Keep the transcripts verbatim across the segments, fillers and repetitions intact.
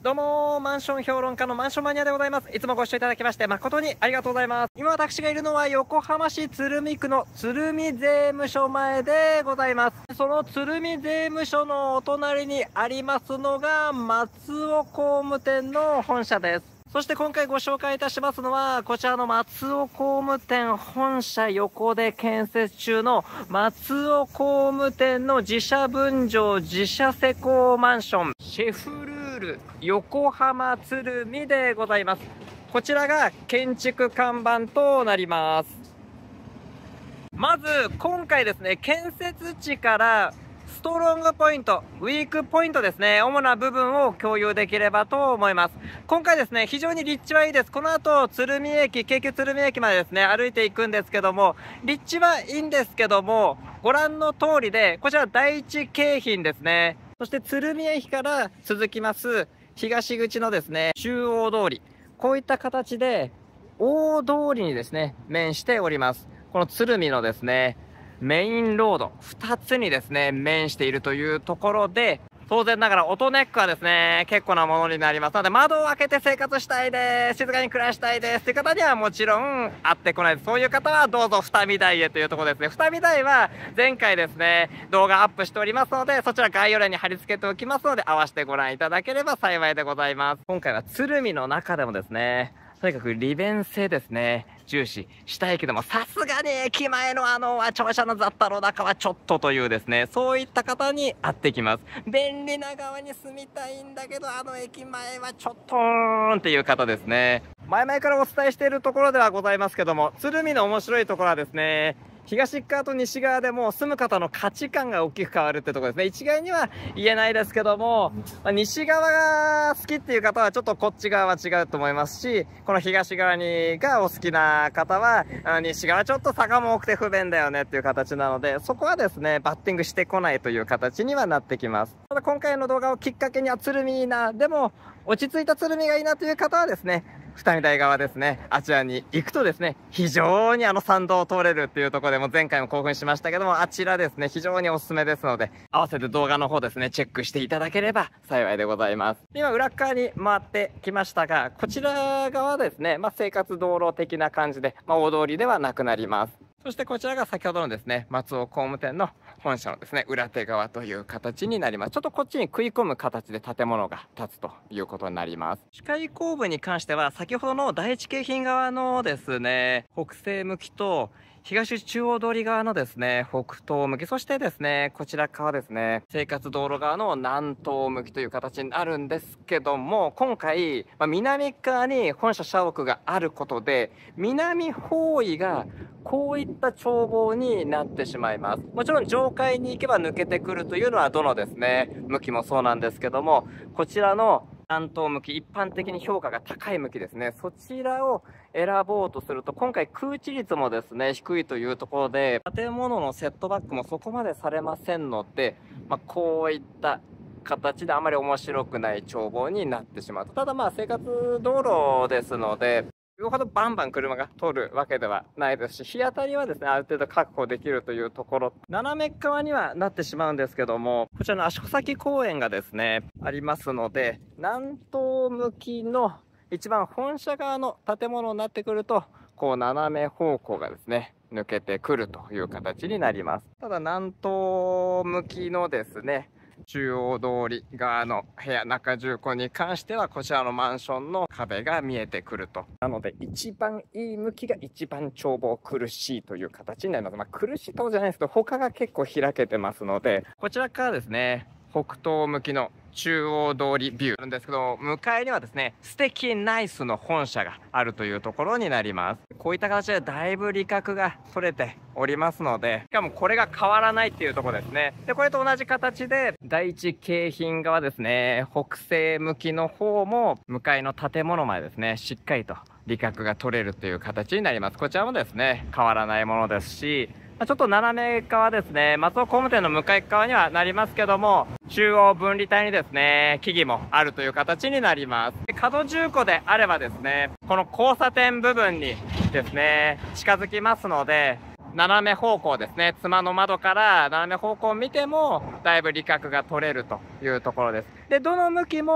どうもー、マンション評論家のマンションマニアでございます。いつもご視聴いただきまして誠にありがとうございます。今私がいるのは横浜市鶴見区の鶴見税務署前でございます。その鶴見税務署のお隣にありますのが松尾工務店の本社です。そして今回ご紹介いたしますのは、こちらの松尾工務店本社横で建設中の松尾工務店の自社分譲自社施工マンション、シェフルール横浜鶴見でございます。こちらが建築看板となります。まず今回ですね、建設地からストロングポイント、ウィークポイントですね、主な部分を共有できればと思います。今回ですね、非常に立地はいいです。この後、鶴見駅、京急鶴見駅までですね、歩いていくんですけども、立地はいいんですけども、ご覧の通りで、こちら第一京浜ですね。そして鶴見駅から続きます、東口のですね、中央通り。こういった形で、大通りにですね、面しております。この鶴見のですね、メインロードふたつにですね、面しているというところで、当然ながらオトネックはですね、結構なものになりますので、窓を開けて生活したいです、静かに暮らしたいですという方にはもちろん合ってこないです。そういう方はどうぞ二見台へというところですね。二見台は前回ですね、動画アップしておりますので、そちら概要欄に貼り付けておきますので、合わせてご覧いただければ幸いでございます。今回は鶴見の中でもですね、とにかく利便性ですね、重視したいけども、さすがに駅前のあの庁舎の雑多の中はちょっとというですね、そういった方に合ってきます。便利な側に住みたいんだけど、あの駅前はちょっとーんっていう方ですね。前々からお伝えしているところではございますけども、鶴見の面白いところはですね、東側と西側でも住む方の価値観が大きく変わるってところですね。一概には言えないですけども、西側が好きっていう方はちょっとこっち側は違うと思いますし、この東側にがお好きな方は、西側ちょっと坂も多くて不便だよねっていう形なので、そこはですね、バッティングしてこないという形にはなってきます。ただ今回の動画をきっかけには鶴見いいな、でも落ち着いた鶴見がいいなという方はですね、二見台側ですね、あちらに行くとですね、非常にあの参道を通れるっていうところでも前回も興奮しましたけども、あちらですね、非常におすすめですので、合わせて動画の方ですね、チェックしていただければ幸いでございます。今、裏側に回ってきましたが、こちら側ですね、まあ、生活道路的な感じで、まあ、大通りではなくなります。そしてこちらが先ほどのですね、松尾工務店の本社のですね、裏手側という形になります。ちょっとこっちに食い込む形で建物が建つということになります。視界後部に関しては、先ほどの第一京浜側のですね、北西向きと、東中央通り側のですね、北東向き、そしてですね、こちら側ですね、生活道路側の南東向きという形になるんですけども、今回、まあ、南側に本社社屋があることで、南方位がこういった眺望になってしまいます。もちろん上階に行けば抜けてくるというのはどのですね、向きもそうなんですけども、こちらの南東向き、一般的に評価が高い向きですね。そちらを選ぼうとすると、今回空地率もですね、低いというところで、建物のセットバックもそこまでされませんので、まあ、こういった形であまり面白くない眺望になってしまうと。ただまあ生活道路ですので、よほどバンバン車が通るわけではないですし、日当たりはですね、ある程度確保できるというところ、斜め側にはなってしまうんですけども、こちらの足穂崎公園がですね、ありますので、南東向きの一番本社側の建物になってくると、こう斜め方向がですね、抜けてくるという形になります。ただ南東向きのですね、中央通り側の部屋、中住戸に関しては、こちらのマンションの壁が見えてくると。なので、一番いい向きが一番眺望苦しいという形になります。まあ、苦しいとこじゃないですけど、他が結構開けてますので、こちらからですね、北東向きの中央通りビューなんですけど、向かいにはですね、素敵ナイスの本社があるというところになります。こういった形でだいぶ利確が取れておりますので、しかもこれが変わらないっていうところですね。で、これと同じ形で、第一京浜側ですね、北西向きの方も、向かいの建物までですね、しっかりと利確が取れるという形になります。こちらもですね、変わらないものですし、ちょっと斜め側ですね、松尾工務店の向かい側にはなりますけども、中央分離帯にですね、木々もあるという形になります。角住戸であればですね、この交差点部分にですね、近づきますので、斜め方向ですね、妻の窓から斜め方向を見ても、だいぶ利確が取れるというところです。で、どの向きも、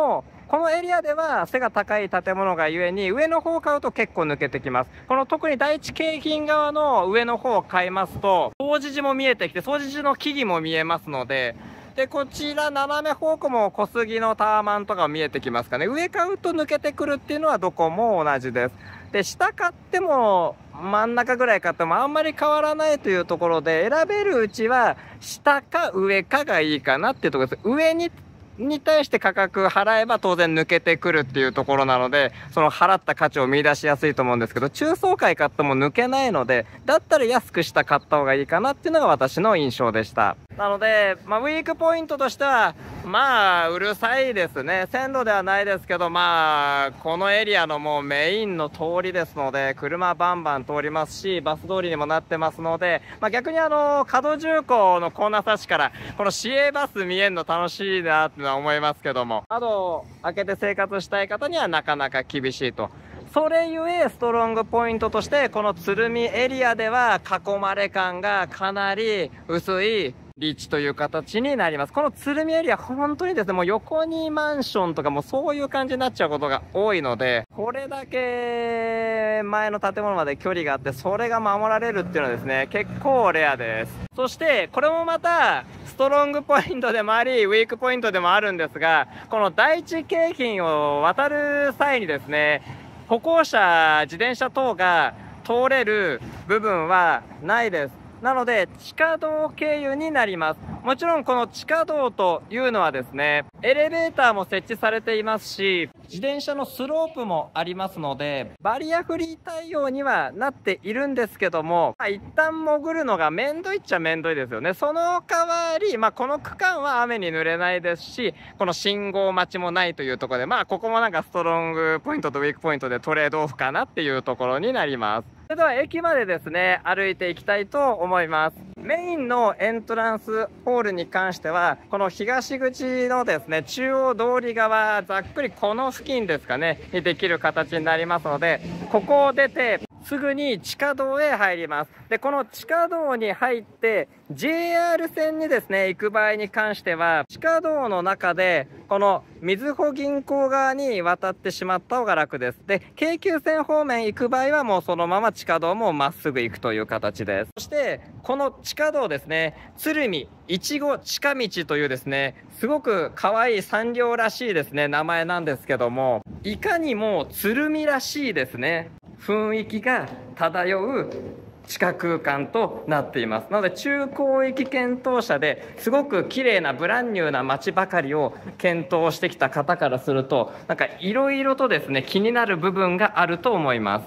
このエリアでは背が高い建物がゆえに、上の方を買うと結構抜けてきます。この特に第一京浜側の上の方を買いますと、総持寺も見えてきて、総持寺の木々も見えますので、で、こちら斜め方向も小杉のタワマンとか見えてきますかね。上買うと抜けてくるっていうのはどこも同じです。で、下買っても真ん中ぐらい買ってもあんまり変わらないというところで、選べるうちは下か上かがいいかなっていうところです。上にに対して価格払えば当然抜けてくるっていうところなので、その払った価値を見出しやすいと思うんですけど、中層階買っても抜けないので、だったら安くした買った方がいいかなっていうのが私の印象でした。なので、まあ、ウィークポイントとしては、まあ、うるさいですね。線路ではないですけど、まあ、このエリアのもうメインの通りですので、車バンバン通りますし、バス通りにもなってますので、まあ逆にあの、角重工のコーナー差しから、この市営バス見えるの楽しいなっては思いますけども、窓を開けて生活したい方にはなかなか厳しいと。それゆえストロングポイントとしてこの鶴見エリアでは囲まれ感がかなり薄い立地という形になります。この鶴見エリア本当にですね、もう横にマンションとかもそういう感じになっちゃうことが多いので、これだけ前の建物まで距離があってそれが守られるっていうのはですね、結構レアです。そしてこれもまたストロングポイントでもありウィークポイントでもあるんですが、この第一京浜を渡る際にですね、歩行者、自転車等が通れる部分はないです。なので、地下道経由になります。もちろんこの地下道というのはですね、エレベーターも設置されていますし、自転車のスロープもありますので、バリアフリー対応にはなっているんですけども、まあ、一旦潜るのがめんどいっちゃめんどいですよね。その代わり、まあ、この区間は雨に濡れないですし、この信号待ちもないというところで、まあ、ここもなんかストロングポイントとウィークポイントでトレードオフかなっていうところになります。それでは駅までですね、歩いていきたいと思います。メインのエントランスホールに関しては、この東口のですね、中央通り側、ざっくりこの付近ですかね、にできる形になりますので、ここを出て、すぐに地下道へ入ります。で、この地下道に入って、ジェイアール 線にですね、行く場合に関しては、地下道の中で、このみずほ銀行側に渡ってしまった方が楽です。で、京急線方面行く場合はもうそのまま地下道もまっすぐ行くという形です。そして、この地下道ですね、鶴見いちご近道というですね、すごく可愛い産業らしいですね、名前なんですけども、いかにも鶴見らしいですね。雰囲気が漂う地下空間となっています。なので中高域検討者ですごく綺麗なブランニューな街ばかりを検討してきた方からすると、なんかいろいろとですね、気になる部分があると思います。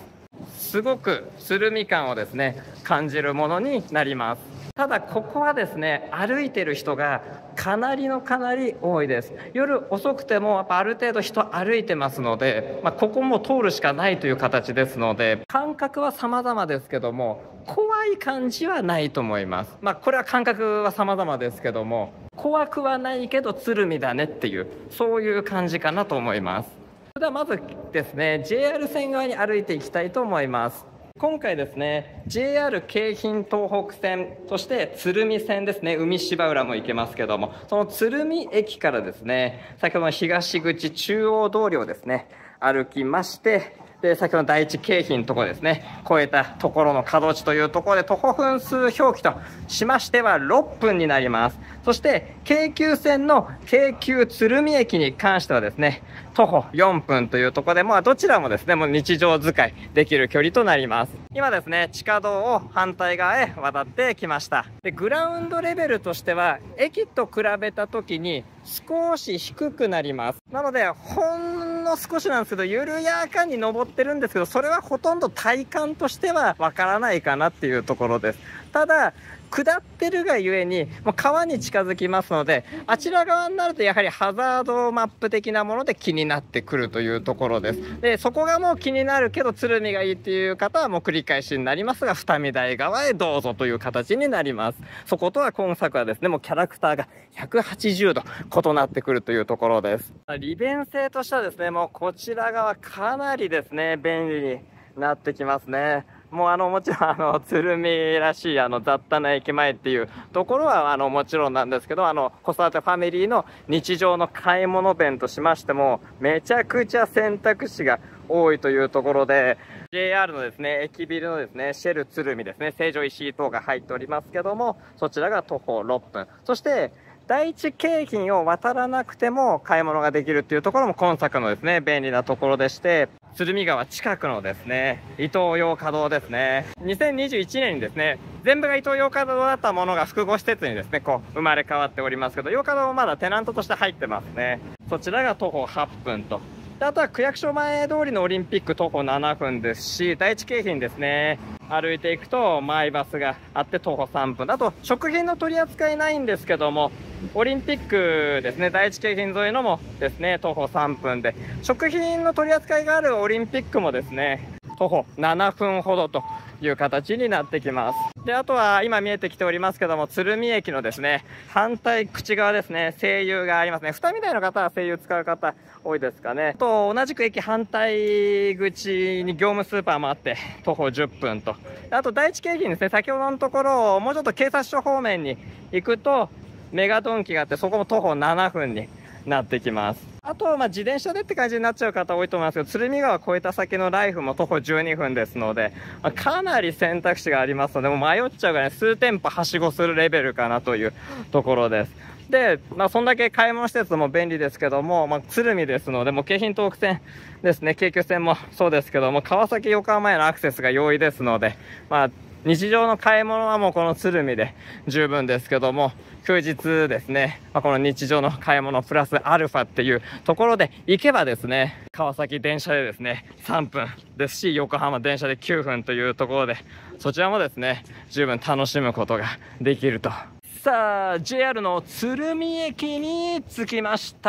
すごく鶴見感をですね、感じるものになります。ただここはですね、歩いてる人がかなりのかなり多いです。夜遅くてもやっぱある程度人歩いてますので、まあ、ここも通るしかないという形ですので、感覚は様々ですけども怖い感じはないと思います。まあこれは感覚は様々ですけども、怖くはないけど鶴見だねっていう、そういう感じかなと思います。それではまずですね、 ジェイアール 線側に歩いていきたいと思います。今回ですね、 ジェイアール 京浜東北線、そして鶴見線ですね、海芝浦も行けますけども、その鶴見駅からですね、先ほどの東口中央通りをですね、歩きまして、で、先ほどの第一京浜のところですね、越えたところの角地というところで徒歩分数表記としましてはろっぷんになります。そして、京急線の京急鶴見駅に関してはですね、徒歩よんぷんというところで、まあどちらもですね、もう日常使いできる距離となります。今ですね、地下道を反対側へ渡ってきました。で、グラウンドレベルとしては、駅と比べた時に少し低くなります。なので、ほんの少しなんですけど、緩やかに登ってるんですけど、それはほとんど体感としてはわからないかなっていうところです。ただ、下ってるがゆえにもう川に近づきますので、あちら側になるとやはりハザードマップ的なもので気になってくるというところです。で、そこがもう気になるけど鶴見がいいっていう方はもう繰り返しになりますが、二見台側へどうぞという形になります。そことは今作はですね、もうキャラクターがひゃくはちじゅうど異なってくるというところです。利便性としてはですね、もうこちら側かなりですね、便利になってきますね。 もうあの、もちろんあの、鶴見らしいあの、雑多な駅前っていうところはあの、もちろんなんですけど、あの、子育てファミリーの日常の買い物弁としましても、めちゃくちゃ選択肢が多いというところで、ジェイアール のですね、駅ビルのですね、シェル鶴見ですね、成城石井等が入っておりますけども、そちらが徒歩ろっぷん。そして、第一京浜を渡らなくても買い物ができるっていうところも今作のですね、便利なところでして、鶴見川近くのですね、イトーヨーカドーですね。にせんにじゅういちねんにですね、全部がイトーヨーカドーだったものが複合施設にですね、こう、生まれ変わっておりますけど、ヨーカドーもまだテナントとして入ってますね。そちらが徒歩はっぷんと。であとは区役所前通りのオリンピック徒歩ななふんですし、第一京浜ですね。歩いていくとマイバスがあって徒歩さんぷん。あと、食品の取り扱いないんですけども、オリンピックですね、第一京浜沿いのもですね、徒歩さんぷんで、食品の取り扱いがあるオリンピックもですね、徒歩ななふんほどという形になってきます。で、あとは今見えてきておりますけども、鶴見駅のですね、反対口側ですね、西友がありますね。二見台の方は西友使う方多いですかね。と、同じく駅反対口に業務スーパーもあって、徒歩じゅっぷんと。あと、第一京浜ですね、先ほどのところ、もうちょっと警察署方面に行くと、メガドンキがあって、そこも徒歩ななふんになってきます。あと、まあ、自転車でって感じになっちゃう方多いと思いますけど、鶴見川越えた先のライフも徒歩じゅうにふんですので、まあ、かなり選択肢がありますので、もう迷っちゃうぐらい数店舗はしごするレベルかなというところです。で、まあ、そんだけ買い物施設も便利ですけども、まあ、鶴見ですので、もう京浜東北線ですね、京急線もそうですけども、川崎横浜へのアクセスが容易ですので、まあ、日常の買い物はもうこの鶴見で十分ですけども、休日ですね、まあ、この日常の買い物プラスアルファっていうところで行けばですね、川崎電車でですね、さんぷんですし、横浜電車できゅうふんというところで、そちらもですね、十分楽しむことができると。さあ、ジェイアール の鶴見駅に着きました。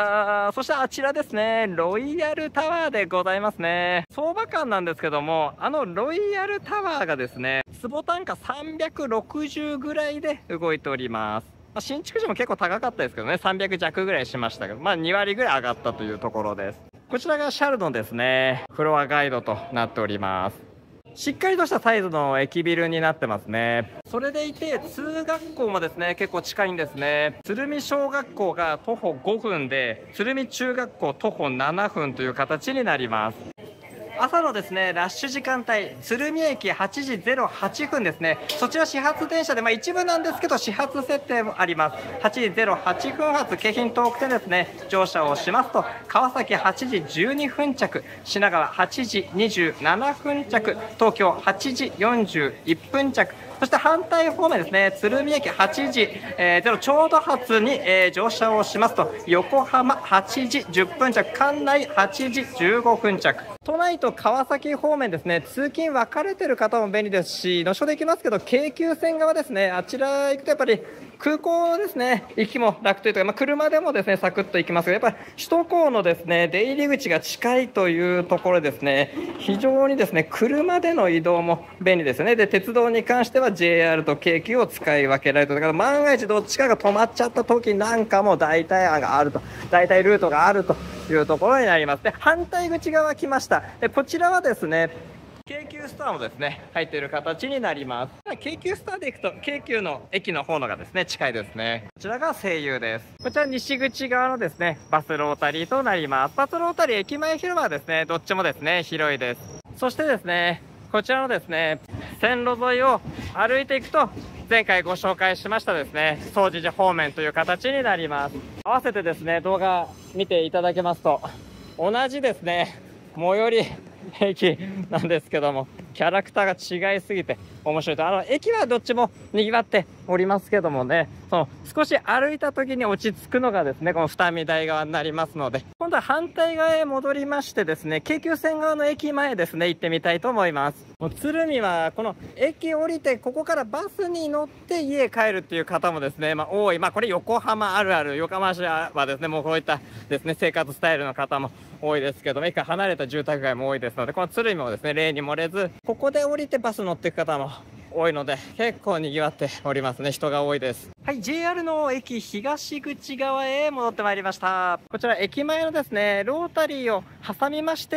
そしてあちらですね、ロイヤルタワーでございますね。相場感なんですけども、あのロイヤルタワーがですね、坪単価さんびゃくろくじゅうぐらいで動いております。まあ、新築時も結構高かったですけどね、さんびゃく弱ぐらいしましたけど、まあにわりぐらい上がったというところです。こちらがシャルのですね、フロアガイドとなっております。しっかりとしたサイズの駅ビルになってますね。それでいて通学校もですね、結構近いんですね。鶴見小学校が徒歩ごふんで、鶴見中学校徒歩ななふんという形になります。朝のですね、ラッシュ時間帯、鶴見駅はちじゼロはちふんですね。そちら始発電車で、まあ一部なんですけど、始発設定もあります。はちじゼロはちふん発、京浜東北線ですね、乗車をしますと、川崎はちじじゅうにふん着、品川はちじにじゅうななふん着、東京はちじよんじゅういっぷん着、そして反対方面ですね、鶴見駅はちじ、えー、ゼロちょうど発に、えー、乗車をしますと、横浜はちじじゅっぷん着、関内はちじじゅうごふん着。都内と川崎方面ですね、通勤分かれてる方も便利ですし、のしょで行きますけど、京急線側ですね、あちら行くとやっぱり空港ですね、行きも楽というか、まあ、車でもですね、サクッと行きますけど、やっぱり首都高のですね、出入り口が近いというところですね、非常にですね、車での移動も便利ですよね。で、鉄道に関しては ジェイアール と京急を使い分けられると。だから万が一どっちかが止まっちゃった時なんかも大体案があると、大体ルートがあるというところになります。で、反対口側来ました。で、こちらはですね、京急ストアもですね、入っている形になります。京急ストアで行くと、京急の駅の方のがですね、近いですね。こちらが西友です。こちら西口側のですね、バスロータリーとなります。バスロータリー駅前広場はですね、どっちもですね、広いです。そしてですね、こちらのですね、線路沿いを歩いていくと、前回ご紹介しましたですね、総持寺方面という形になります。合わせてですね、動画見ていただけますと、同じですね、最寄り駅なんですけども、キャラクターが違いすぎて面白いと。あの駅はどっちも賑わっておりますけどもね、その少し歩いた時に落ち着くのがですね、この二見台側になりますので、今度は反対側へ戻りましてですね、京急線側の駅前ですね、行ってみたいと思います。もう鶴見はこの駅降りて、ここからバスに乗って家帰るっていう方もですね、まあ多い。まあこれ横浜あるある、横浜市はですね、もうこういったですね、生活スタイルの方も多いですけども、駅から離れた住宅街も多いですので、この鶴見もですね、例に漏れず、ここで降りてバス乗っていく方も多いので、結構賑わっておりますね。人が多いです。はい、ジェイアール の駅東口側へ戻ってまいりました。こちら駅前のですね、ロータリーを挟みまして、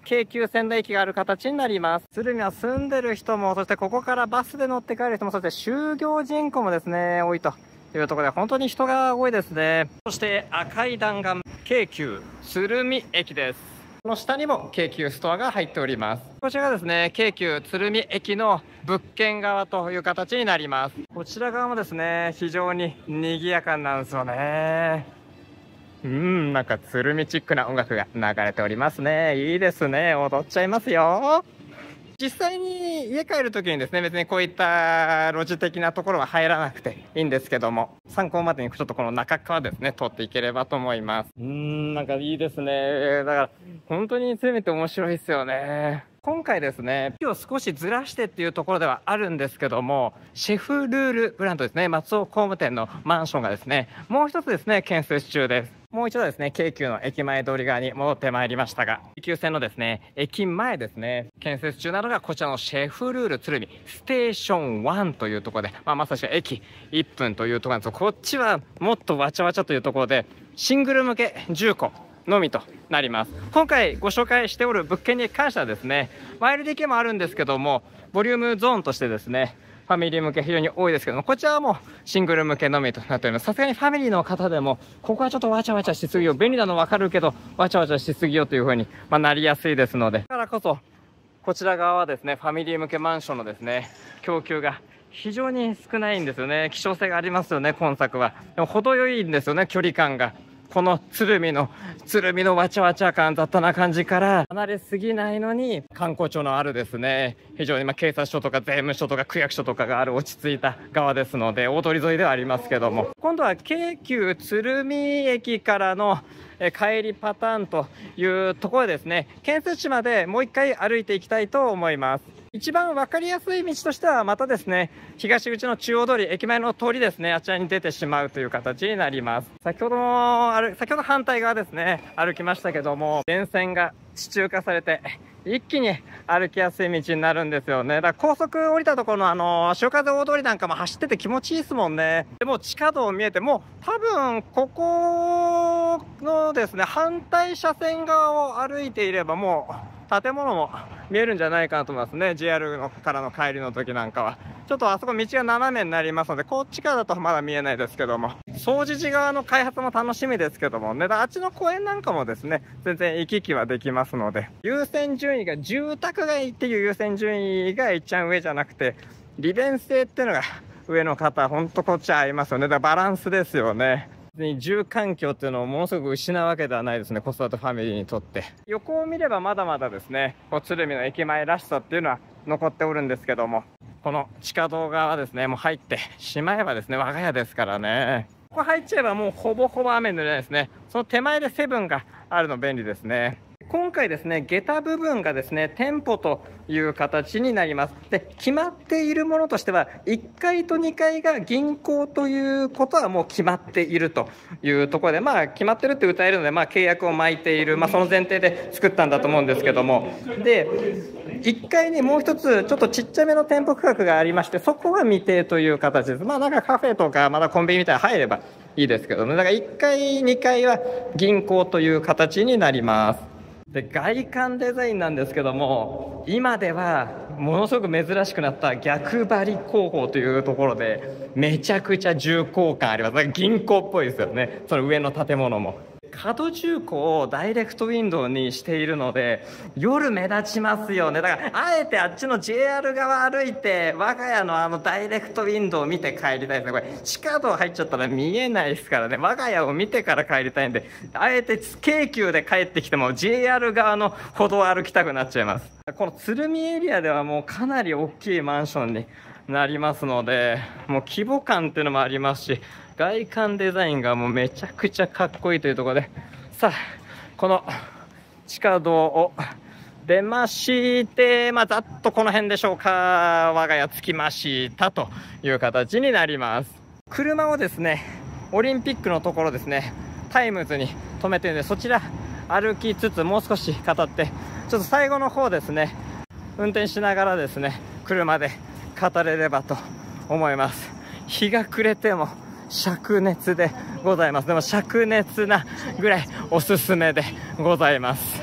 京急線の駅がある形になります。鶴見は住んでる人も、そしてここからバスで乗って帰る人も、そして就業人口もですね、多いというところで、本当に人が多いですね。そして赤い弾丸、京急鶴見駅です。この下にも京急ストアが入っております。こちらがですね、京急鶴見駅の物件側という形になります。こちら側もですね、非常に賑やかなんですよね。うん、なんか鶴見チックな音楽が流れておりますね。いいですね。踊っちゃいますよ。実際に家帰るときにですね、別にこういった路地的なところは入らなくていいんですけども、参考までにちょっとこの中側ですね、通っていければと思います。うーん、なんかいいですね。だから本当に鶴見って面白いですよね。今回ですね、木を少しずらしてっていうところではあるんですけども、シェフルールブランドですね、松尾工務店のマンションがですね、もう一つですね、建設中です。もう一度ですね、京急の駅前通り側に戻ってまいりましたが、京急線のですね、駅前ですね、建設中なのがこちらのシェフルール鶴見ステーションワンというところで、まあ、まさしく駅いっぷんというところなんですが、こっちはもっとわちゃわちゃというところで、シングル向けじゅっこのみとなります。今回ご紹介しておる物件に関してはですね、ワイルディーケー もあるんですけども、ボリュームゾーンとしてですね、ファミリー向け非常に多いですけども、こちらはもうシングル向けのみとなっております。さすがにファミリーの方でも、ここはちょっとわちゃわちゃしすぎよ、便利なの分かるけどわちゃわちゃしすぎよという風に、まあ、なりやすいですので、だからこそこちら側はですね、ファミリー向けマンションのですね、供給が非常に少ないんですよね。希少性がありますよね、今作は。でも程よいんですよね、距離感が。この鶴見の鶴見のわちゃわちゃ感、雑多な感じから離れすぎないのに、観光庁のあるですね、非常にまあ警察署とか税務署とか区役所とかがある落ち着いた側ですので、大通り沿いではありますけども、今度は京急鶴見駅からの帰りパターンというところでですね、建設地までもう一回歩いていきたいと思います。一番分かりやすい道としては、またですね、東口の中央通り、駅前の通りですね、あちらに出てしまうという形になります。先ほども、先ほど反対側ですね、歩きましたけども、電線が地中化されて、一気に歩きやすい道になるんですよね。だから高速降りたところのあの、潮風大通りなんかも走ってて気持ちいいですもんね。でも地下道見えて、もう多分ここのですね、反対車線側を歩いていればもう、建物も見えるんじゃないかなと思いますね。 ジェイアール のからの帰りの時なんかはちょっとあそこ道が斜めになりますので、こっちからだとまだ見えないですけども、総除寺側の開発も楽しみですけどもね、だからあっちの公園なんかもですね、全然行き来はできますので、優先順位が住宅街っていう優先順位が一番上じゃなくて、利便性っていうのが上の方、ほんとこっち合いますよね。だからバランスですよね。住環境っていうのをものすごく失うわけではないですね、子育てファミリーにとって。横を見ればまだまだですね、こう鶴見の駅前らしさっていうのは残っておるんですけども、この地下道側はですね、もう入ってしまえばですね、我が家ですからね。ここ入っちゃえばもうほぼほぼ雨濡れないですね。その手前でセブンがあるの便利ですね。今回ですね、下駄部分がですね、店舗という形になります。で、決まっているものとしては、いっかいとにかいが銀行ということはもう決まっているというところで、まあ決まってるって歌えるので、まあ契約を巻いている、まあその前提で作ったんだと思うんですけども、で、いっかいにもう一つちょっとちっちゃめの店舗区画がありまして、そこは未定という形です。まあなんかカフェとかまだコンビニみたいな入ればいいですけどね。だからいっかいにかいは銀行という形になります。で、外観デザインなんですけども、今ではものすごく珍しくなった逆張り工法というところで、めちゃくちゃ重厚感あります。だから銀行っぽいですよね、その上の建物も。角重工をダイレクトウィンドウにしているので、夜目立ちますよね。だからあえてあっちの ジェイアール 側歩いて、我が家のあのダイレクトウィンドウを見て帰りたいですね。これ地下道入っちゃったら見えないですからね。我が家を見てから帰りたいんで、あえて京急で帰ってきても ジェイアール 側の歩道を歩きたくなっちゃいます。この鶴見エリアではもうかなり大きいマンションになりますので、もう規模感っていうのもありますし、外観デザインがもうめちゃくちゃかっこいいというところで、さあこの地下道を出まして、まあ、ざっとこの辺でしょうか、我が家着きましたという形になります。車をですね、オリンピックのところですね、タイムズに止めてるんで、そちら歩きつつもう少し語って、ちょっと最後の方ですね、運転しながらですね、車で語れればと思います。日が暮れても灼熱でございます。でも灼熱なぐらいおすすめでございます。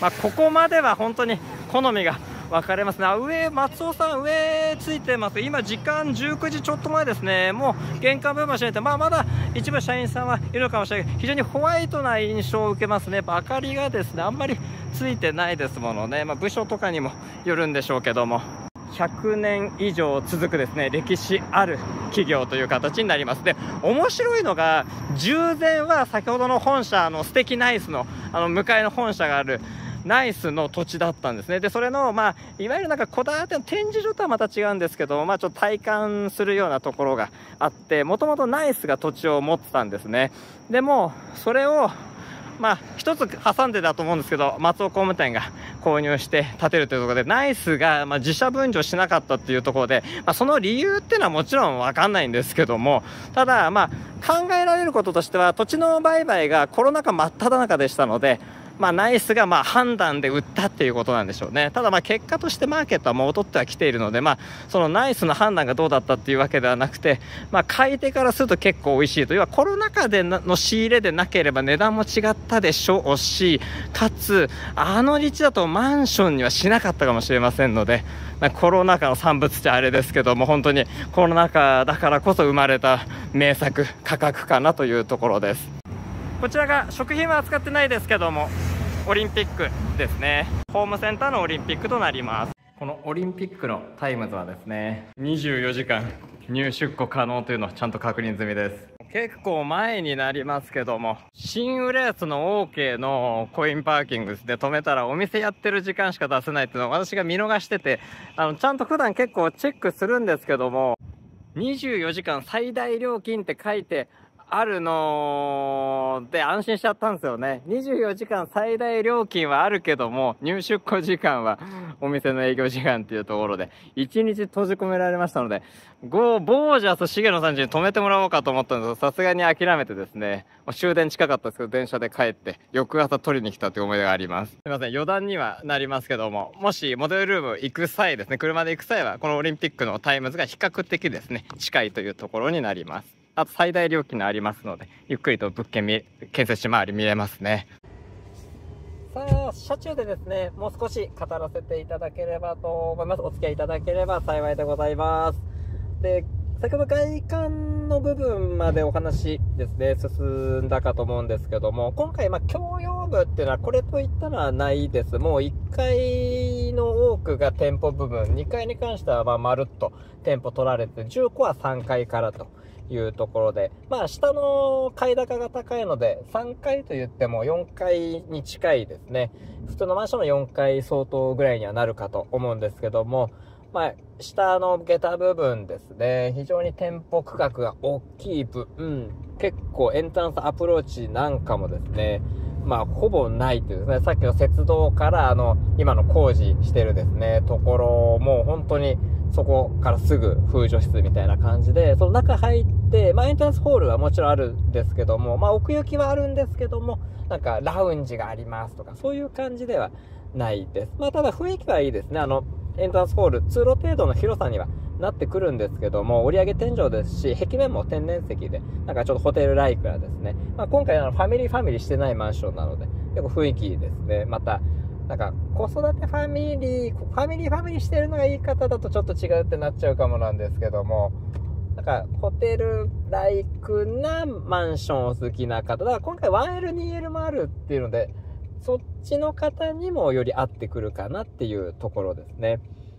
まあ、ここまでは本当に好みが分かれますね。上、松尾さん上ついてます。今時間じゅうくじちょっと前ですね。もう玄関部分は閉めて、まあ、まだ一部社員さんはいるかもしれないけど、非常にホワイトな印象を受けますね。やっぱ明かりがですねあんまりついてないですものね。まあ、部署とかにもよるんでしょうけども、ひゃくねん以上続くですね歴史ある企業という形になります。で、面白いのが、従前は先ほどの本社の素敵ナイスのあの向かいの本社があるナイスの土地だったんですね。で、それの、まあ、いわゆるなんかこだわりの展示所とはまた違うんですけど、まあ、ちょっと体感するようなところがあって、もともとナイスが土地を持ってたんですね。でも、それを、まあ、一つ挟んでだと思うんですけど、松尾工務店が購入して建てるというところで、ナイスが、まあ、自社分譲しなかったっていうところで、まあ、その理由っていうのはもちろん分かんないんですけども、ただ、まあ、考えられることとしては、土地の売買がコロナ禍真っ只中でしたので、まあ、ナイスがまあ判断で売ったっていうことなんでしょうね。ただ、まあ結果としてマーケットは戻ってはきているので、まあ、そのナイスの判断がどうだったっていうわけではなくて、まあ、買い手からすると結構美味しいという、要はコロナ禍での仕入れでなければ値段も違ったでしょうし、かつあの立地だとマンションにはしなかったかもしれませんので、まあ、コロナ禍の産物ってあれですけども、本当にコロナ禍だからこそ生まれた名作価格かなというところです。こちらが食品は扱ってないですけども、オリンピックですね。ホームセンターのオリンピックとなります。このオリンピックのタイムズはですね、にじゅうよじかん入出庫可能というのをちゃんと確認済みです。結構前になりますけども、新浦安の OK のコインパーキングで止めたらお店やってる時間しか出せないっていうのを私が見逃してて、あのちゃんと普段結構チェックするんですけども、にじゅうよじかん最大料金って書いてあるので安心しちゃったんですよね。にじゅうよじかん最大料金はあるけども、入出庫時間はお店の営業時間っていうところでいちにち閉じ込められましたので、ゴーボージャス重野さん家に止めてもらおうかと思ったんですけど、さすがに諦めてですね、終電近かったですけど電車で帰って翌朝取りに来たという思い出があります。すいません、余談にはなりますけども、もしモデルルーム行く際ですね、車で行く際はこのオリンピックのタイムズが比較的ですね近いというところになります。あと最大料金のありますので、ゆっくりと物件見建設地周り見れますね。さあ、車中でですね、もう少し語らせていただければと思います。お付き合いいただければ幸いでございます。で、先ほど外観の部分までお話ですね、進んだかと思うんですけども、今回、まあ、共用部っていうのはこれといったのはないです。もういっかいの多くが店舗部分、にかいに関してはまあまるっと店舗取られて、住戸はさんがいからというところで、まあ下の階高が高いのでさんがいと言ってもよんかいに近いですね。普通のマンションのよんかい相当ぐらいにはなるかと思うんですけども、まあ下の下駄部分ですね、非常に店舗区画が大きい分、うん、結構エントランスアプローチなんかもですね、まあほぼないというですね、さっきの鉄道からあの今の工事してるですねところも本当にそこからすぐ風除室みたいな感じで、その中入って、まあエントランスホールはもちろんあるんですけども、まあ奥行きはあるんですけども、なんかラウンジがありますとか、そういう感じではないです。まあただ雰囲気はいいですね。あの、エントランスホール、通路程度の広さにはなってくるんですけども、折り上げ天井ですし、壁面も天然石で、なんかちょっとホテルライクなですね。まあ今回あのファミリーファミリーしてないマンションなので、結構雰囲気いいですね。また、なんか子育てファミリー、ファミリーファミリーしてるのが言い方だとちょっと違うってなっちゃうかもなんですけども、なんかホテルライクなマンションを好きな方、だから今回 ワンエル、ツーエル もあるっていうので、そっちの方にもより合ってくるかなっていうところですね。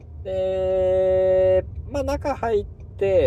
で、まあ中入って、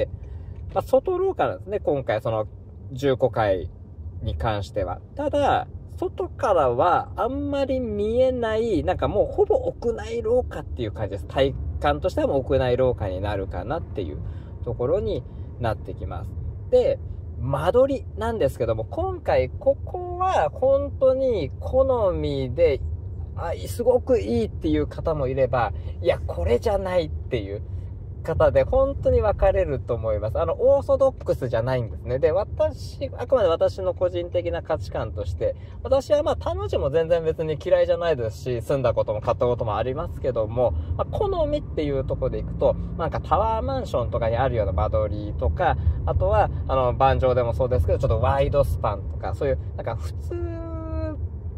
まあ外廊下なんですね、今回そのじゅうごかいに関しては。ただ、外からはあんまり見えない、なんかもうほぼ屋内廊下っていう感じです。体感としてはもう屋内廊下になるかなっていうところになってきます。で、間取りなんですけども、今回ここは本当に好みで、あ、すごくいいっていう方もいれば、いや、これじゃないっていう方で本当に分かれると思います。あの、オーソドックスじゃないんですね。で、私、あくまで私の個人的な価値観として、私はまあ、他の字も全然別に嫌いじゃないですし、住んだことも買ったこともありますけども、まあ、好みっていうところでいくと、なんかタワーマンションとかにあるような間取りとか、あとは、あの、盤上でもそうですけど、ちょっとワイドスパンとか、そういう、なんか普通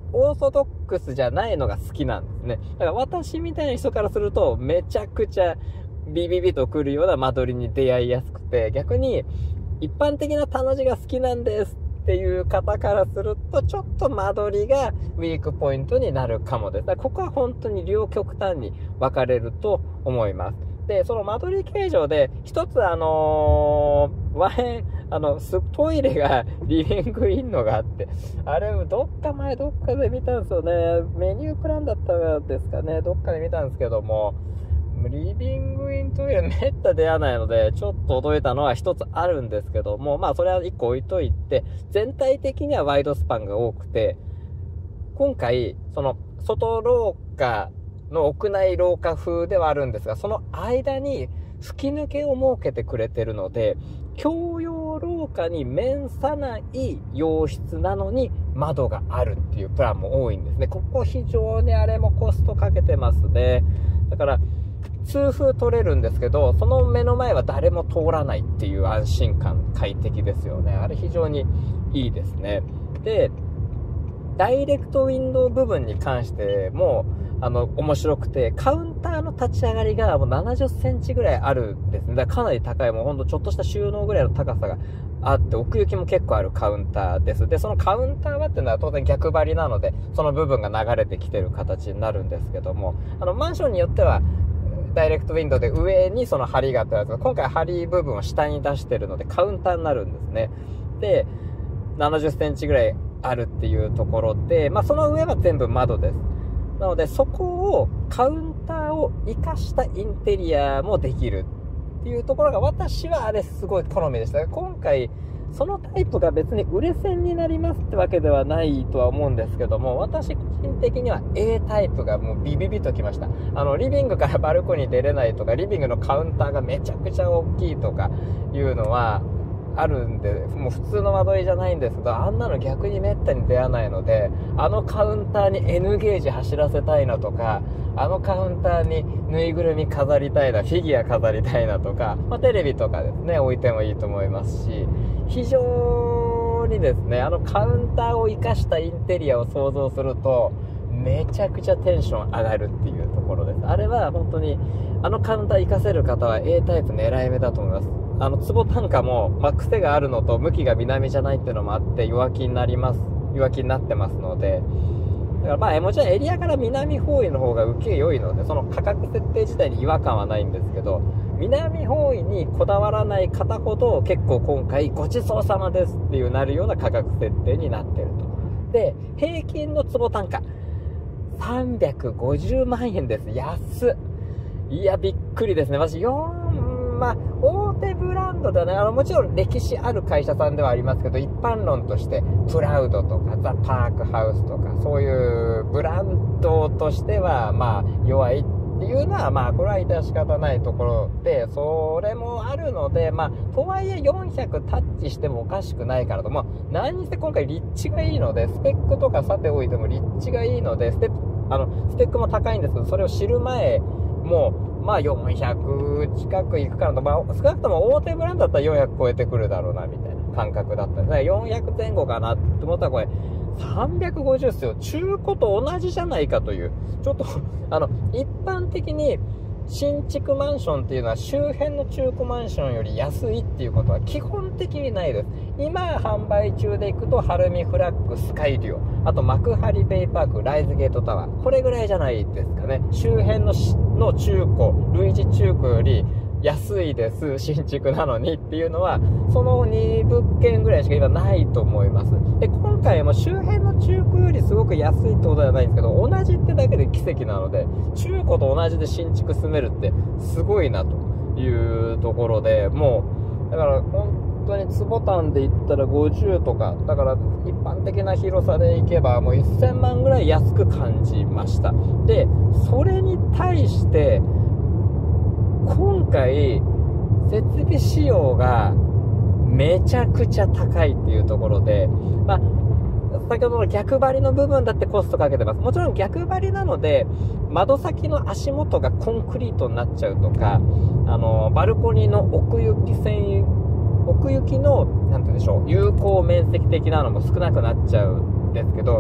オーソドックスじゃないのが好きなんですね。だから私みたいな人からすると、めちゃくちゃビビビとくるような間取りに出会いやすくて、逆に一般的な田の字が好きなんですっていう方からすると、ちょっと間取りがウィークポイントになるかもです。だからここは本当に両極端に分かれると思います。で、その間取り形状で、一つあのー、ワン、あの、トイレがリビングインのがあって、あれ、どっか前どっかで見たんですよね。メニュープランだったんですかね。どっかで見たんですけども、リビングイントイレめった出会わないので、ちょっと驚いたのは一つあるんですけども、まあそれは一個置いといて、全体的にはワイドスパンが多くて、今回、その、外廊下の屋内廊下風ではあるんですが、その間に吹き抜けを設けてくれてるので、共用廊下に面さない洋室なのに窓があるっていうプランも多いんですね。ここ非常にあれもコストかけてますね。だから、通風取れるんですけど、その目の前は誰も通らないっていう安心感、快適ですよね。あれ非常にいいですね。で、ダイレクトウィンドウ部分に関しても、あの、面白くて、カウンターの立ち上がりがもうななじゅっセンチぐらいあるんですね。だからかなり高い、もうほんとちょっとした収納ぐらいの高さがあって、奥行きも結構あるカウンターです。で、そのカウンターはっていうのは当然逆張りなので、その部分が流れてきてる形になるんですけども、あの、マンションによっては、ダイレクトウィンドウで上にその梁があったやつが、今回梁部分を下に出してるのでカウンターになるんですね。で、ななじゅっセンチぐらいあるっていうところで、まあその上は全部窓です。なのでそこをカウンターを活かしたインテリアもできるっていうところが、私はあれすごい好みでした。今回そのタイプが別に売れ線になりますってわけではないとは思うんですけども、私個人的には A タイプがもうビビビときました。あのリビングからバルコニー出れないとか、リビングのカウンターがめちゃくちゃ大きいとかいうのはあるんで、もう普通の間取りじゃないんですけど、あんなの逆にめったに出会わないので、あのカウンターに N ゲージ走らせたいなとか、あのカウンターにぬいぐるみ飾りたいな、フィギュア飾りたいなとか、まあ、テレビとかですね置いてもいいと思いますし、非常にですね、あのカウンターを生かしたインテリアを想像するとめちゃくちゃテンション上がるっていうところです。あれは本当にあのカウンター活かせる方は A タイプ狙い目だと思います。あの坪単価も、まあ、癖があるのと向きが南じゃないっていうのもあって弱気になります弱気になってますので、だからまあもちろんエリアから南方位の方が受け良いので、その価格設定自体に違和感はないんですけど、南方位にこだわらない方ほど結構今回ごちそうさまですっていうなるような価格設定になってると。で、平均の坪単価さんびゃくごじゅうまんえんです。安っ。いやびっくりですね。私よんまあ大手ブランドではね、あのもちろん歴史ある会社さんではありますけど、一般論としてプラウドとかザ・パークハウスとかそういうブランドとしてはまあ弱いっていうのは、まあこれは致し方ないところで、それもあるので、まあとはいえよんひゃくタッチしてもおかしくないからと、まあ何にして今回立地がいいので、スペックとかさておいても立地がいいので、ステップあのスペックも高いんですけど、それを知る前もうまあよんひゃく近くいくかなと、まあ少なくとも大手ブランドだったらよんひゃく超えてくるだろうなみたいな感覚だったんですね。よんひゃくぜん後かなって思ったら、これさんびゃくごじゅうっすよ。中古と同じじゃないかという、ちょっとあの一般的に新築マンションっていうのは周辺の中古マンションより安いっていうことは基本的にないです。今販売中でいくとハルミフラッグ、スカイデュオ、あと幕張ベイパーク、ライズゲートタワー、これぐらいじゃないですかね。周辺のしの中古、類似中古より安いです、新築なのにっていうのはそのに物件ぐらいしか今ないと思います。で、今回も周辺の中古よりすごく安いってことではないんですけど、同じってだけで奇跡なので、中古と同じで新築住めるってすごいなというところで、もうだから本当に坪単で言ったらごじゅうとかだから、一般的な広さでいけばもうせんまんぐらい安く感じました。で、それに対して今回設備仕様がめちゃくちゃ高いっていうところで、まあ先ほどの逆張りの部分だってコストかけてます。もちろん逆張りなので窓先の足元がコンクリートになっちゃうとか、あのバルコニーの奥行き線奥行きのなんて言うんでしょう、有効面積的なのも少なくなっちゃうんですけど、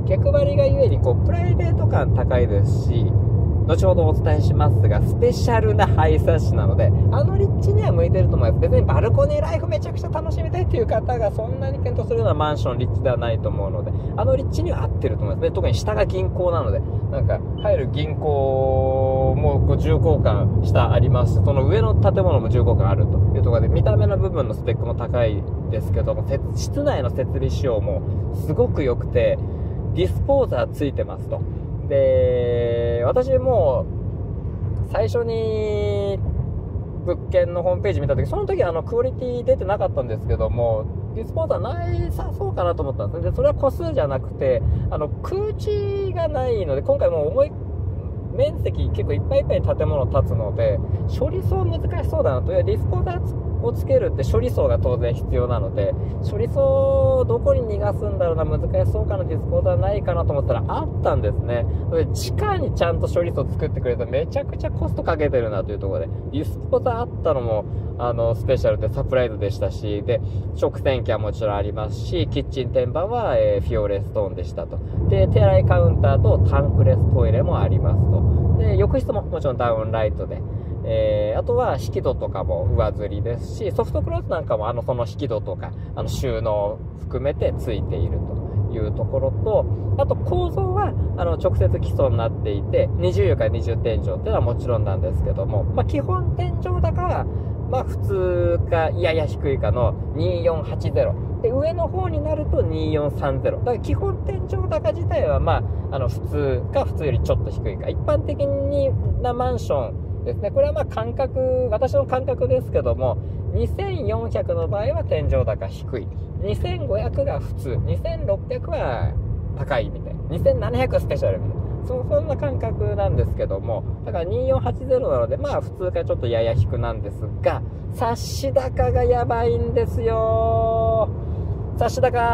逆張りがゆえにこうプライベート感高いですし、後ほどお伝えしますがスペシャルな配冊紙なので、あの立地には向いてると思います。別にバルコニーライフめちゃくちゃ楽しみたいという方がそんなに検討するようなマンション立地ではないと思うので、あの立地には合ってると思いますね。特に下が銀行なので、なんか入る銀行もこう重厚感下ありますし、その上の建物も重厚感あるというところで、見た目の部分のスペックも高いですけども、室内の設備仕様もすごく良くて、ディスポーザーついてますと。で、私も最初に物件のホームページ見た時、その時はあのクオリティ出てなかったんですけども、ディスポーザーないさそうかなと思ったんですね。で、それは個数じゃなくて、あの空地がないので、今回もう重い面積結構いっぱいいっぱいに建物建つので、処理層難しそうだなと。いうディスポーザーをつけるって処理層が当然必要なので、処理層をどこに逃がすんだろうな、難しそうかな、ディスポーザーないかなと思ったらあったんですね。で、地下にちゃんと処理層作ってくれたらめちゃくちゃコストかけてるなというところで、ディスポーザーあったのもあのスペシャルでサプライズでしたし、で食洗機はもちろんありますし、キッチン天板は、えー、フィオレストーンでしたと。で手洗いカウンターとタンクレストイレもありますと。で浴室ももちろんダウンライトで、えー、あとは引き戸とかも上吊りですし、ソフトクローズなんかもあのその引き戸とかあの収納含めてついているというところと、あと構造はあの直接基礎になっていて、にじゅうゆうからにじゅうてんじょうっていうのはもちろんなんですけども、まあ、基本天井高はまあ普通かやや低いかのにせんよんひゃくはちじゅうで、上の方になるとにせんよんひゃくさんじゅうだから基本天井高自体はまああの普通か普通よりちょっと低いか、一般的なマンションですね。これはまあ感覚、私の感覚ですけども、にせんよんひゃくの場合は天井高低い、にせんごひゃくが普通、にせんろっぴゃくは高いみたいな、にせんななひゃくスペシャルみたいな、そ, そんな感覚なんですけども、だからにせんよんひゃくはちじゅうなので、まあ普通かちょっとやや低なんですが、差し高がやばいんですよ。差し高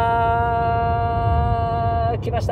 来ました。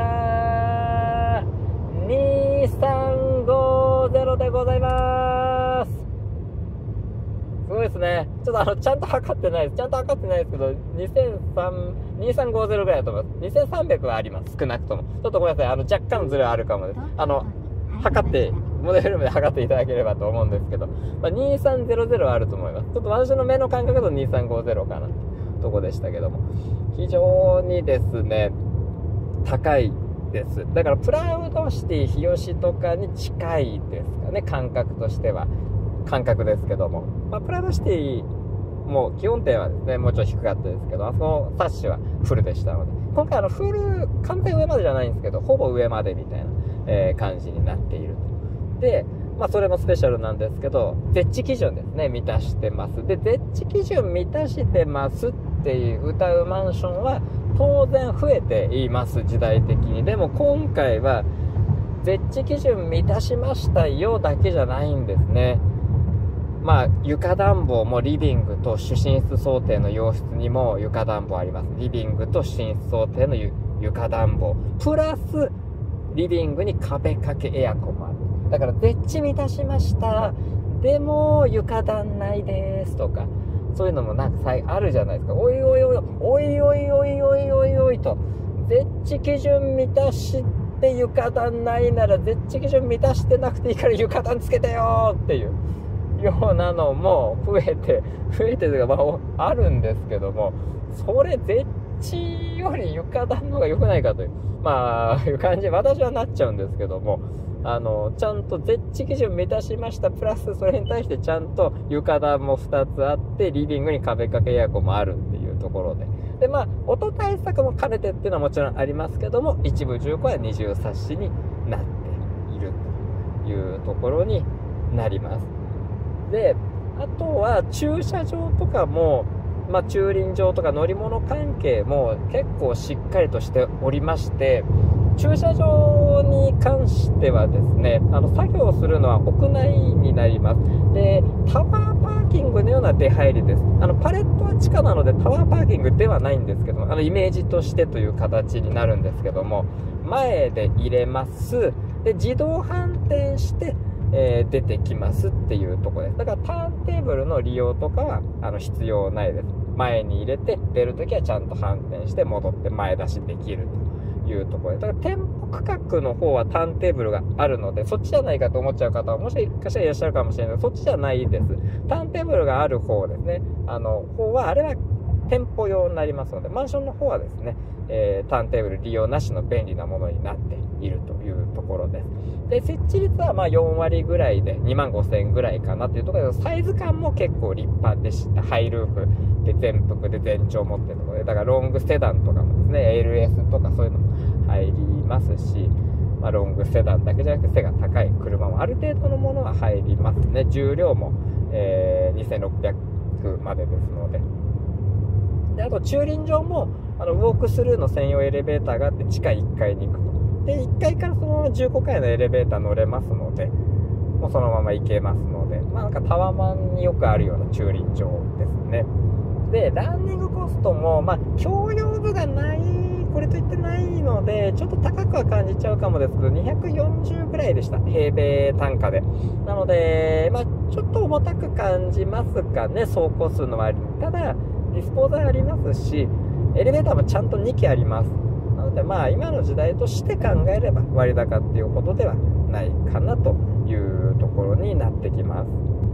にさんごゼロでございます。すごいですね。ちょっとあのちゃんと測ってないです。ちゃんと測ってないですけど、にせんさんごゼロぐらいだと思います。にせんさんびゃくはあります。少なくとも。ちょっとごめんなさい。あの若干ズレあるかもです。あの測ってモデルルームで測っていただければと思うんですけど、まあ、にさんゼロゼロはあると思います。ちょっと私の目の感覚だとにさんごゼロかなってとこでしたけども、非常にですね高いです。だからプラウドシティ日吉とかに近いですかね、感覚としては。感覚ですけども、まあ、プラウドシティも基本点はですねもうちょっと低かったですけど、あそこのサッシはフルでしたので、今回あのフル完全上までじゃないんですけど、ほぼ上までみたいな、えー、感じになっていると。でまあそれもスペシャルなんですけど、絶地基準ですね満たしてます。で絶地基準満たしてますっていう歌うマンションは当然増えています、時代的に。でも今回は絶地基準満たしましたよだけじゃないんですね。まあ床暖房もリビングと主寝室想定の洋室にも床暖房あります。リビングと寝室想定の床暖房プラスリビングに壁掛けエアコンもある。だから絶地満たしました、でも床暖ないですとか、そういうのもなんかあるじゃないですか。おいおいおいおいおいおいおいおいおいと、絶地基準満たして床暖ないなら絶地基準満たしてなくていいから床暖つけてよっていうようなのも増えて増えてというか、まあ、あるんですけども、それ絶地より床暖の方が良くないかというまあいう感じ私はなっちゃうんですけども、あのちゃんと絶地基準満たしましたプラスそれに対してちゃんと床暖もふたつあって、リビングに壁掛けエアコンもあるっていうところで、でまあ音対策も兼ねてっていうのはもちろんありますけども、一部重工は二重サッシになっているというところになります。であとは駐車場とかも、まあ、駐輪場とか乗り物関係も結構しっかりとしておりまして、駐車場に関してはですね、あの作業するのは屋内になります。でタワーパーキングのような出入りです。あのパレットは地下なのでタワーパーキングではないんですけども、あのイメージとしてという形になるんですけども、前で入れます。で自動反転してえー、出てきますっていうところです。だからターンテーブルの利用とかはあの必要ないです。前に入れて出るときはちゃんと反転して戻って前出しできるというところで、だから店舗区画の方はターンテーブルがあるので、そっちじゃないかと思っちゃう方はもしかしたらいらっしゃるかもしれないけど、そっちじゃないです。ターンテーブルがある方ですね、あの方はあれは店舗用になりますので、マンションの方はですね、えー、ターンテーブル利用なしの便利なものになっているというところです。で、設置率はまあよんわりぐらいでにまんごせんえんぐらいかなっていうところで、サイズ感も結構立派でした。ハイルーフで全幅で全長持ってるところで、だからロングセダンとかもですね、エルエス とかそういうのも入りますし、まあ、ロングセダンだけじゃなくて背が高い車もある程度のものは入りますね。重量も、えー、にせんろっぴゃくまでですので。で、あと駐輪場もあのウォークスルーの専用エレベーターがあって地下いっかいに行くと。で、いっかいからそのままじゅうごかいのエレベーター乗れますので、もうそのまま行けますので、まあなんかタワマンによくあるような駐輪場ですね。で、ランニングコストも、まあ共用部がない、これといってないので、ちょっと高くは感じちゃうかもですけど、にひゃくよんじゅうぐらいでした。平米単価で。なので、まあちょっと重たく感じますかね、走行数の割に。ただ、ディスポーザーありますし、エレベーターもちゃんとにきあります。なのでまあ今の時代として考えれば割高っていうことではないかなというところになってきます。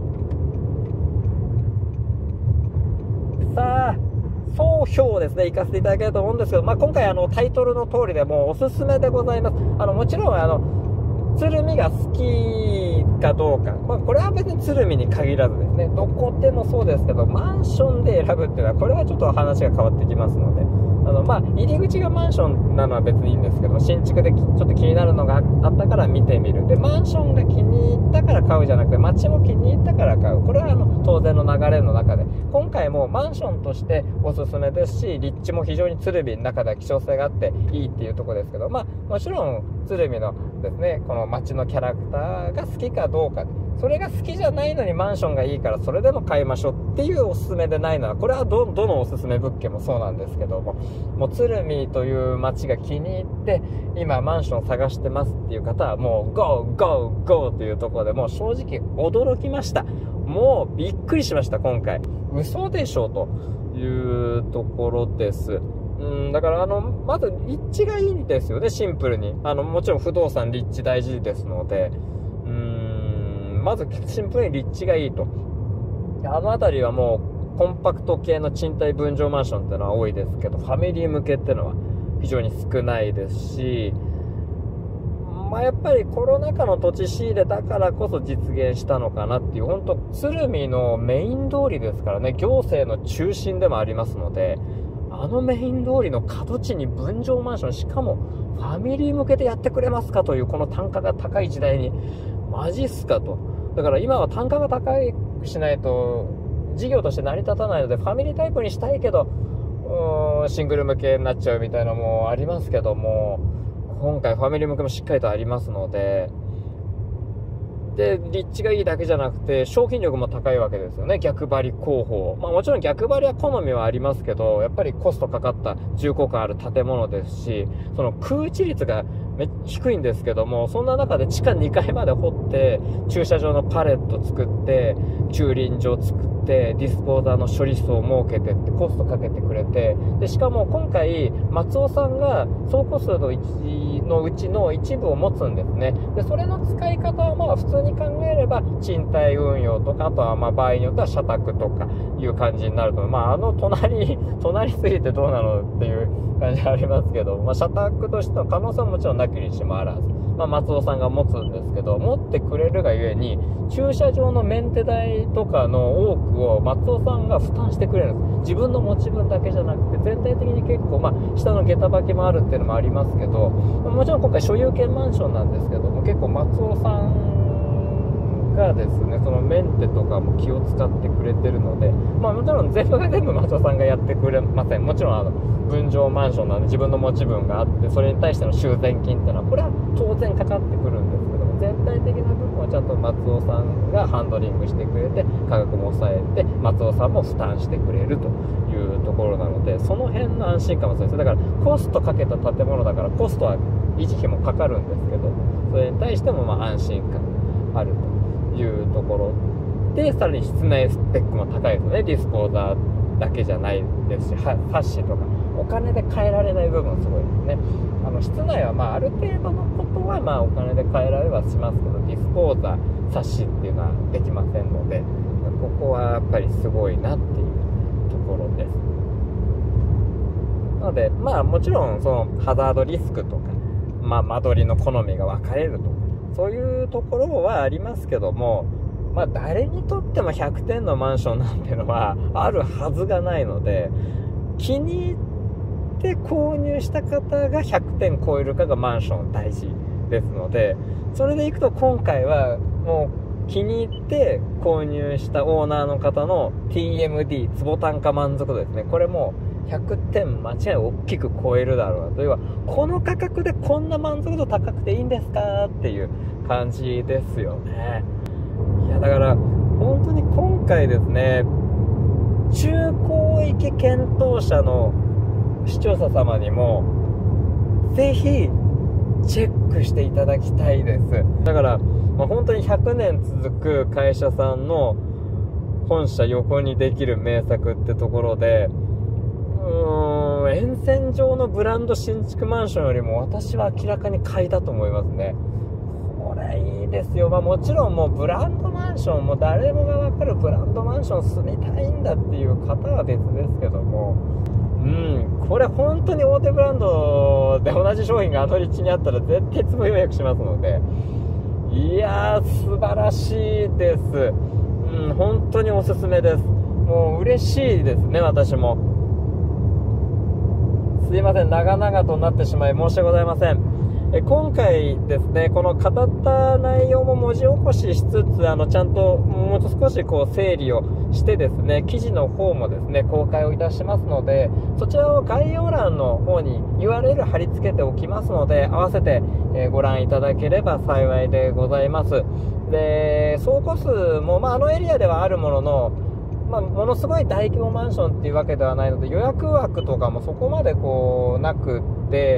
さあ、総評ですね、行かせていただければと思うんですけど、まあ、今回あのタイトルの通りでもうおすすめでございます。あのもちろんあの鶴見が好きかどうか、まあ、これは別に鶴見に限らずですね、どこでもそうですけど、マンションで選ぶっていうのはこれはちょっと話が変わってきますので、あのまあ入り口がマンションなのは別にいいんですけど、新築でちょっと気になるのがあったから見てみる。で、マンションが気に入ったから買うじゃなくて、街も気に入ったから買う。これはあの当然の流れの中で、今回もマンションとしておすすめですし、立地も非常に鶴見の中では希少性があっていいっていうところですけど、まあもちろん鶴見のですね、この街のキャラクターが好きかどうか、それが好きじゃないのにマンションがいいからそれでも買いましょうっていうおすすめでないのは、これは ど, どのおすすめ物件もそうなんですけども、もう鶴見という街が気に入って今マンション探してますっていう方はもう ゴーゴーゴーというところで、もう正直驚きました。もうびっくりしました。今回嘘でしょというところです。うん、だからあのまず立地がいいんですよね。シンプルにあのもちろん不動産立地大事ですので、うーんまずシンプルに立地がいいと。あの辺りはもうコンパクト系の賃貸分譲マンションっていうのは多いですけど、ファミリー向けっていうのは非常に少ないですし、まあ、やっぱりコロナ禍の土地仕入れだからこそ実現したのかなっていう、本当鶴見のメイン通りですからね、行政の中心でもありますので、あのメイン通りの角地に分譲マンション、しかもファミリー向けでやってくれますかという、この単価が高い時代にマジっすかと。だから今は単価が高いしないと事業として成り立たないので、ファミリータイプにしたいけどうーんシングル向けになっちゃうみたいなのもありますけども、今回ファミリー向けもしっかりとありますので、で立地がいいだけじゃなくて商品力も高いわけですよね。逆張り工法、まあもちろん逆張りは好みはありますけど、やっぱりコストかかった重厚感ある建物ですし、その空地率がめ低いんですけども、そんな中で地下にかいまで掘って駐車場のパレット作って駐輪場作ってディスポーザーの処理層を設けてってコストかけてくれて、でしかも今回松尾さんが総戸数のいちのうちの一部を持つんですね。でそれの使い方はまあ普通に考えれば賃貸運用とか、あとはまあ場合によっては社宅とかいう感じになると、まああの隣隣すぎてどうなのっていう感じありますけど、まあ、社宅としての可能性はもちろんなきにしもあらず、まあ、松尾さんが持つんですけど、持ってくれるがゆえに駐車場のメンテ代とかの多くを松尾さんが負担してくれるんです。自分の持ち分だけじゃなくて全体的に結構、まあ、下の下駄履きもあるっていうのもありますけど、もちろん今回所有権マンションなんですけども、結構松尾さんがですね、そのメンテとかも気を使ってくれてるので、まあ、もちろん全部が全部松尾さんがやってくれません。もちろんあの分譲マンションなので自分の持ち分があって、それに対しての修繕金っていうのはこれは当然かかってくるんですけども、全体的な部分はちゃんと松尾さんがハンドリングしてくれて、価格も抑えて松尾さんも負担してくれるというところなので、その辺の安心感もそうです。だからコストかけた建物だからコストは維持費もかかるんですけど、それに対してもまあ安心感あるというところで、さらに室内スペックも高いですよね。ディスポーザーだけじゃないですし、サッシとかお金で変えられない部分すごいですね。あの室内はまあある程度のことはまあお金で変えられはしますけど、ディスポーザーサッシっていうのはできませんので、ここはやっぱりすごいなっていうところです。なのでまあもちろんそのハザードリスクとか、まあ間取りの好みが分かれるとか、そういうところはありますけども、まあ誰にとってもひゃくてんのマンションなんていうのはあるはずがないので、気に入って購入した方がひゃくてん超えるかがマンション大事ですので、それでいくと今回はもう気に入って購入したオーナーの方の ティーエムディー 坪単価満足度ですね、これもひゃくてん間違い大きく超えるだろうなというか、この価格でこんな満足度高くていいんですかっていう感じですよね。いやだから本当に今回ですね、中広域検討者の視聴者様にもぜひチェックしていただきたいです。だから、まあ、本当にひゃくねん続く会社さんの本社横にできる名作ってところで、うーん沿線上のブランド新築マンションよりも私は明らかに買いだと思いますね。これいいですよ。まあ、もちろんもうブランドマンションも誰もが分かるブランドマンション住みたいんだっていう方は別ですけども、うん、これ本当に大手ブランドで同じ商品があの立地にあったら絶対つぼ予約しますので、いやー素晴らしいです。うん、本当におすすめです。もう嬉しいですね、私も。すいません、長々となってしまい申し訳ございません。え今回ですね、この語った内容も文字起こししつつ、あのちゃんともう少しこう整理をしてですね、記事の方もですね公開をいたしますので、そちらを概要欄の方に ユーアールエル 貼り付けておきますので、合わせて、えー、ご覧いただければ幸いでございます。で、総戸数も、まあ、あのエリアではあるものの、まあ、ものすごい大規模マンションっていうわけではないので、予約枠とかもそこまでこうなくって、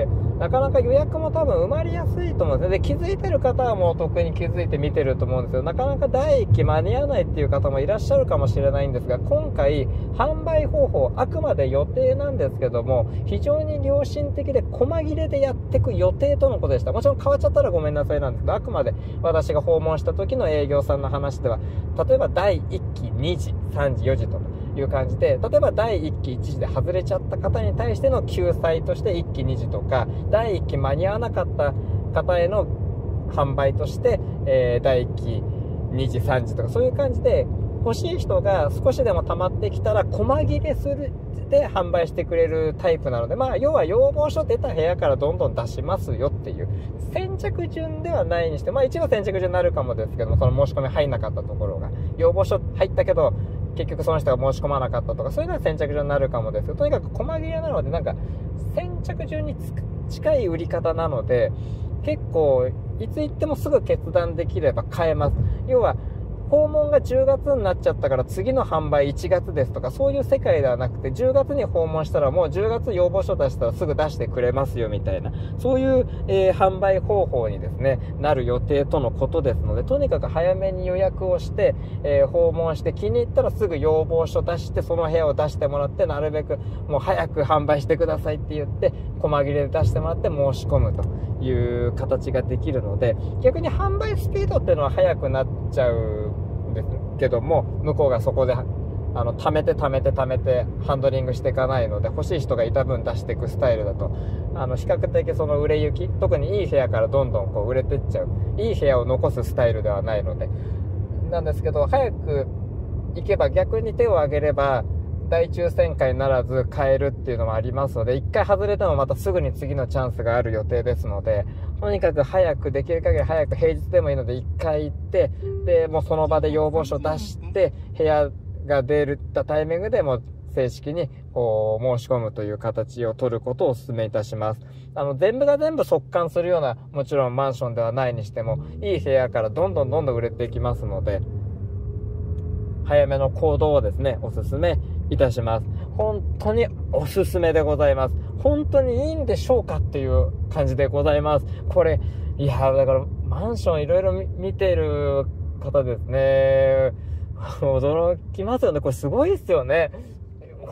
なかなか予約も多分埋まりやすいと思うんですね。で、気づいてる方はもう特に気づいて見てると思うんですよ。なかなか第一期間に合わないっていう方もいらっしゃるかもしれないんですが、今回販売方法あくまで予定なんですけども、非常に良心的で細切れでやっていく予定とのことでした。もちろん変わっちゃったらごめんなさいなんですけど、あくまで私が訪問した時の営業さんの話では、例えばだいいっきにじ、さんじ、よじという感じで、例えばだいいっきいちじで外れちゃった方に対しての救済としていっきにじとか、だいいっき間に合わなかった方への販売として、えー、だいいっきにじ、さんじとか、そういう感じで欲しい人が少しでも溜まってきたら細切れするで販売してくれるタイプなので、まあ要は要望書出た部屋からどんどん出しますよっていう先着順ではないにして、まあ一部先着順になるかもですけども、その申し込み入んなかったところが要望書入ったけど結局その人が申し込まなかったとか、そういうのは先着順になるかもですけど、とにかく細切れなので、なんか先着順に近い売り方なので、結構いつ行ってもすぐ決断できれば買えます。要は訪問がじゅうがつになっちゃったから次の販売いちがつですとか、そういう世界ではなくて、じゅうがつに訪問したらもうじゅうがつ要望書出したらすぐ出してくれますよみたいな、そういう、えー、販売方法にですねなる予定とのことですので、とにかく早めに予約をして、えー、訪問して気に入ったらすぐ要望書出して、その部屋を出してもらって、なるべくもう早く販売してくださいって言って細切れで出してもらって申し込むという形ができるので、逆に販売スピードっていうのは速くなっちゃうんですけども、向こうがそこであの貯めて貯めて貯めてハンドリングしていかないので、欲しい人がいた分出していくスタイルだと、あの比較的その売れ行き、特にいい部屋からどんどんこう売れていっちゃう、いい部屋を残すスタイルではないのでなんですけど、早く行けば逆に手を挙げれば大抽選会ならず買えるっていうのもありますので、一回外れてもまたすぐに次のチャンスがある予定ですので、とにかく早く、できる限り早く、平日でもいいので一回行って、でもうその場で要望書出して部屋が出たタイミングでもう正式にこう申し込むという形を取ることをお勧めいたします。あの全部が全部速乾するようなもちろんマンションではないにしても、いい部屋からどんどんどんどん売れていきますので、早めの行動をですねお勧めいたします。本当におすすめでございます。本当にいいんでしょうかっていう感じでございます。これいやだからマンションいろいろ見てる方ですね、驚きますよね。これすごいですよね。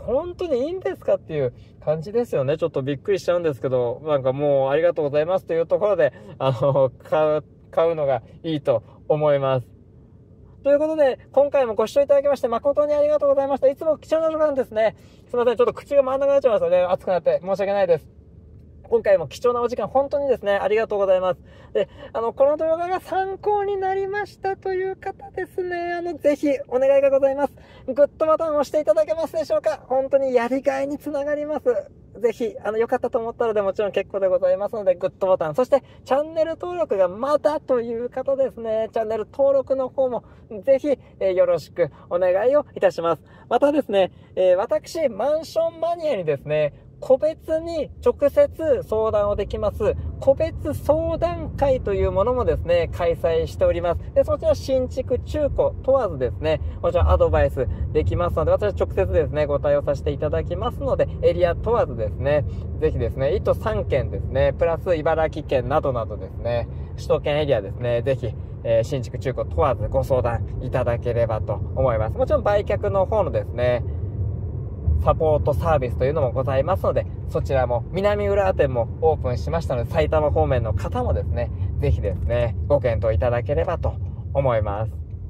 本当にいいんですかっていう感じですよね。ちょっとびっくりしちゃうんですけど、なんかもうありがとうございますというところで、あの、買う、買うのがいいと思います。ということで、今回もご視聴いただきまして誠にありがとうございました。いつも貴重な時間ですね。すいません、ちょっと口が回らなくなっちゃいましたね。熱くなって申し訳ないです。今回も貴重なお時間、本当にですね、ありがとうございます。で、あの、この動画が参考になりましたという方ですね、あの、ぜひお願いがございます。グッドボタンを押していただけますでしょうか。本当にやりがいにつながります。ぜひ、あの、良かったと思ったらでもちろん結構でございますので、グッドボタン、そして、チャンネル登録がまだという方ですね、チャンネル登録の方も、ぜひ、えー、よろしくお願いをいたします。またですね、えー、私、マンションマニアにですね、個別に直接相談をできます、個別相談会というものもですね、開催しております。で、そちら新築中古問わずですね、もちろんアドバイスできますので、私は直接ですね、ご対応させていただきますので、エリア問わずですね、ぜひですね、いっ都さん県ですね、プラス茨城県などなどですね、首都圏エリアですね、ぜひ、えー、新築中古問わずご相談いただければと思います。もちろん売却の方のですね、サポートサービスというのもございますので、そちらも南浦和店もオープンしましたので、埼玉方面の方もですね、ぜひですね、ご検討いただければと思います。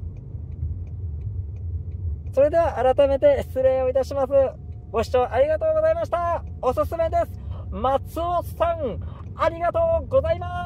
それでは改めて失礼をいたします。ご視聴ありがとうございました。おすすめです。松尾さん、ありがとうございます。